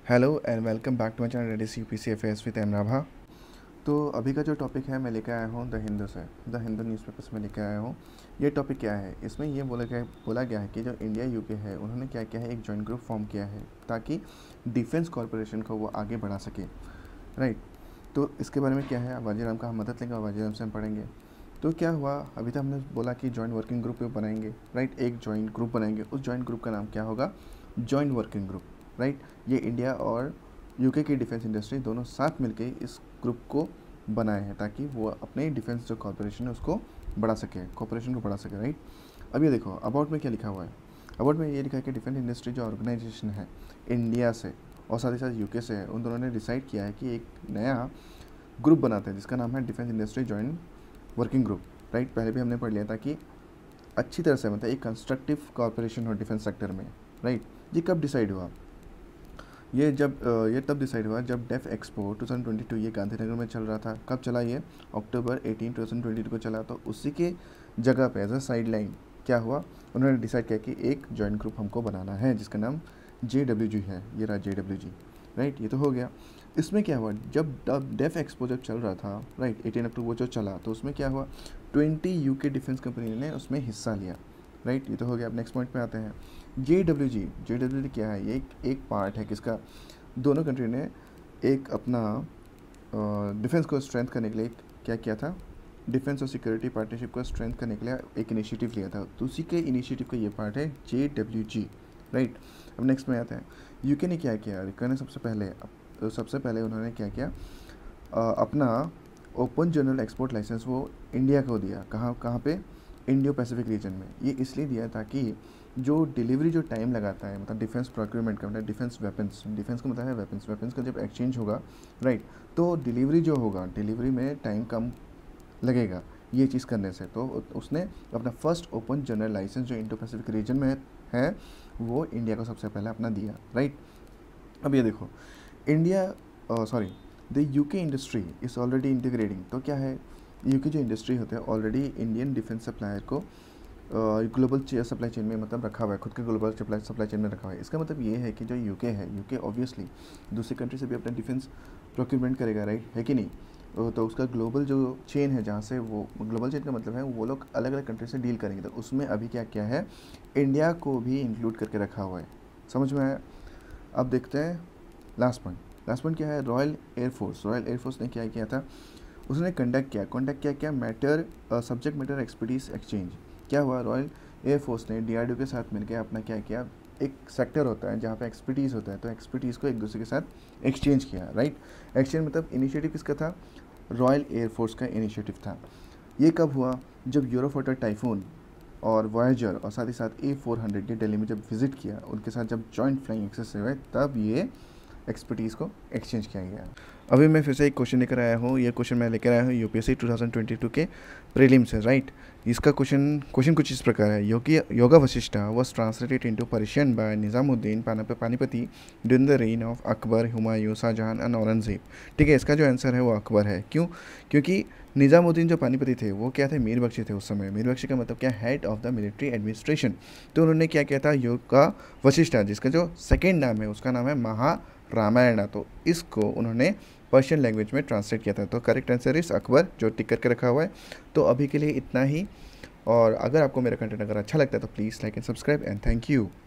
Hello and welcome back to my channel ready UPSC IFS with एमराभा। तो अभी का जो टॉपिक है मैं लेकर आया हूँ द हिंदू से, द हिंदू न्यूज़पेपर से मैं लेकर आया हूँ। ये टॉपिक क्या है, इसमें ये बोला गया है कि जो इंडिया यूके है उन्होंने क्या किया है, एक जॉइंट ग्रुप फॉर्म किया है ताकि डिफेंस कॉरपोरेशन को वो आगे बढ़ा सके। राइट, तो इसके बारे में क्या है, वाजीराम का हम मदद लेंगे और वाजीराम से हम पढ़ेंगे। तो क्या हुआ, अभी तक हमने बोला कि जॉइंट वर्किंग ग्रुप बनाएंगे। राइट, एक जॉइंट ग्रुप बनाएंगे, उस जॉइंट ग्रुप का नाम क्या होगा, जॉइंट वर्किंग ग्रुप। राइट, ये इंडिया और यूके की डिफेंस इंडस्ट्री दोनों साथ मिलकर इस ग्रुप को बनाए हैं ताकि वो अपने डिफेंस जो कॉर्पोरेशन है उसको बढ़ा सके, कॉर्पोरेशन को बढ़ा सके। राइट, अब ये देखो अबाउट में क्या लिखा हुआ है। अबाउट में ये लिखा है कि डिफेंस इंडस्ट्री जो ऑर्गेनाइजेशन है इंडिया से और साथ ही साथ यूके से है, उन दोनों ने डिसाइड किया है कि एक नया ग्रुप बनाते हैं जिसका नाम है defence industry joint working group. Right, पहले भी हमने पढ़ लिया था कि अच्छी तरह से मतलब एक कंस्ट्रक्टिव कॉर्पोरेशन हो डिफेंस सेक्टर में। राइट, ये कब डिसाइड हुआ, ये तब डिसाइड हुआ जब डेफ एक्सपो 2022 ये गांधीनगर में चल रहा था। कब चला, ये अक्टूबर 18 2022 को चला। तो उसी के जगह पे एज अ साइड लाइन क्या हुआ, उन्होंने डिसाइड किया कि एक जॉइंट ग्रुप हमको बनाना है जिसका नाम JWG है। ये रहा JWG। राइट, ये तो हो गया। इसमें क्या हुआ, जब डेफ एक्सपो जब चल रहा था, राइट 18 अक्टूबर जो चला, तो उसमें क्या हुआ, 20 यूके डिफेंस कंपनी ने उसमें हिस्सा लिया। राइट, ये तो हो गया। अब नेक्स्ट पॉइंट पे आते हैं। JWG क्या है, ये एक पार्ट है किसका, दोनों कंट्री ने एक अपना डिफेंस को स्ट्रेंथ करने के लिए क्या किया था, डिफेंस और सिक्योरिटी पार्टनरशिप को स्ट्रेंथ करने के लिए एक इनिशिएटिव लिया था। तो उसी के इनिशिएटिव का ये पार्ट है JWG। राइट, अब नेक्स्ट में आते हैं। यूके ने क्या किया, यूके ने सबसे पहले उन्होंने क्या किया, अपना ओपन जनरल एक्सपोर्ट लाइसेंस वो इंडिया को दिया। कहाँ पे, इंडियो पैसिफिक रीजन में। ये इसलिए दिया ताकि जो डिलीवरी जो टाइम लगाता है, मतलब डिफेंस प्रोक्योरमेंट का मतलब डिफेंस वेपन्स, डिफेंस का मतलब है वेपन्स का जब एक्सचेंज होगा, राइट, तो डिलीवरी जो होगा, डिलीवरी में टाइम कम लगेगा ये चीज़ करने से। तो उसने अपना फर्स्ट ओपन जनरल लाइसेंस जो इंडो पैसिफिक रीजन में है वो इंडिया को सबसे पहले अपना दिया। राइट, अब ये देखो, the UK industry is already integrating. तो क्या है, यूके जो इंडस्ट्री होते हैं ऑलरेडी इंडियन डिफेंस सप्लायर को ग्लोबल सप्लाई चेन में मतलब रखा हुआ है, खुद के ग्लोबल सप्लाई चेन में रखा हुआ है। इसका मतलब ये है कि जो यूके है, यूके ऑब्वियसली दूसरी कंट्री से भी अपना डिफेंस प्रोक्यूरमेंट करेगा। राइट, है कि नहीं। तो उसका ग्लोबल जो चेन है, जहाँ से वो ग्लोबल चेन का मतलब है वो लोग अलग अलग कंट्री से डील करेंगे। तो उसमें अभी क्या क्या है, इंडिया को भी इंक्लूड करके रखा हुआ है। समझ में आया। अब देखते हैं लास्ट पॉइंट क्या है, रॉयल एयरफोर्स ने क्या किया था, उसने कंडक्ट किया matter subject matter expertise exchange. क्या हुआ, रॉयल एयरफोर्स ने DRDO के साथ मिलकर अपना क्या किया, एक सेक्टर होता है जहाँ पे एक्सपर्टीज़ होता है, तो एक्सपर्टीज़ को एक दूसरे के साथ एक्सचेंज किया। राइट, एक्सचेंज मतलब इनिशिएटिव किसका था, रॉयल एयरफोर्स का इनिशिएटिव था। ये कब हुआ, जब यूरोफाइटर टाइफून और वॉयेजर और साथ ही साथ A400 ये दिल्ली में जब विजिट किया, उनके साथ जब जॉइंट फ्लाइंग एक्सरसाइज हुए, तब ये एक्सपर्टीज़ को एक्सचेंज किया गया। अभी मैं फिर से एक क्वेश्चन लेकर आया हूँ। ये क्वेश्चन मैं लेकर आया हूँ UPSC 2022 के प्रीलिम से। राइट, इसका क्वेश्चन कुछ इस प्रकार है, Yoga Vashishtha was translated into Persian by Nizamuddin Panipati during the reign of Akbar, Humayun, Shahjahan and Aurangzeb. ठीक है, इसका जो आंसर है वो अकबर है। क्यों, क्योंकि निज़ामुद्दीन जो पानीपति थे वो क्या थे, मीर बख्शी थे उस समय। मीर बख्शी का मतलब क्या, head of the military administration. तो उन्होंने क्या किया था, योगा वशिष्ठा जिसका जो सेकेंड नाम है उसका नाम है महारामायणा। तो इसको उन्होंने पर्शियन लैंग्वेज में ट्रांसलेट किया था। तो करेक्ट आंसर इस अकबर, जो टिक करके रखा हुआ है। तो अभी के लिए इतना ही, और अगर आपको मेरा कंटेंट अगर अच्छा लगता है तो please like and subscribe and thank you.